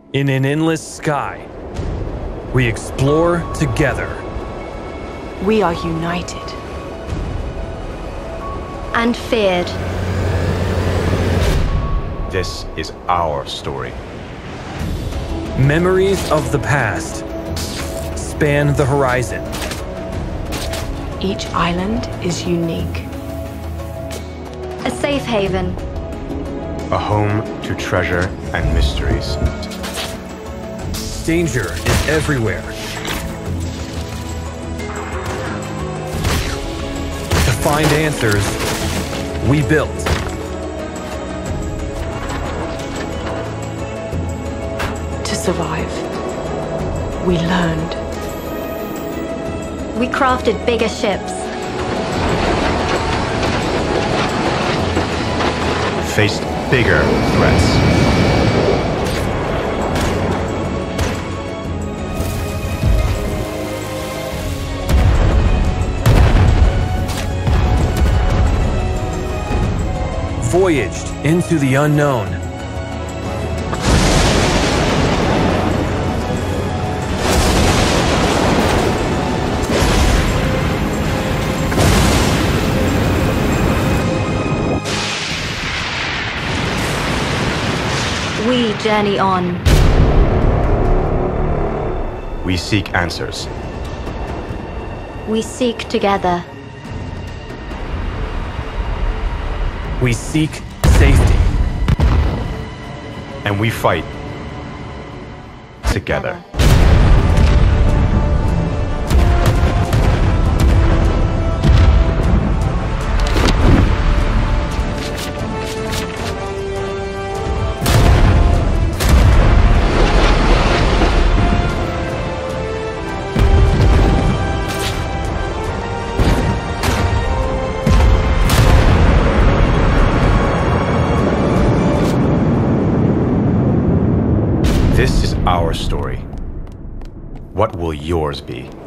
In an endless sky, we explore together. We are united. And feared. This is our story. Memories of the past span the horizon. Each island is unique. A safe haven. A home to treasure and mysteries. Danger is everywhere. To find answers, we built. To survive, we learned. We crafted bigger ships. Faced bigger threats. Voyaged into the unknown. We journey on. We seek answers. We seek together. We seek safety. And we fight together. This is our story. What will yours be?